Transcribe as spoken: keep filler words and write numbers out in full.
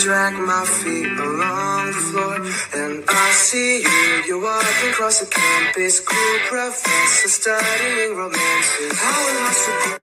drag my feet along the floor, and I see you. You're walking across the campus, cool professor studying romances. How am I supposed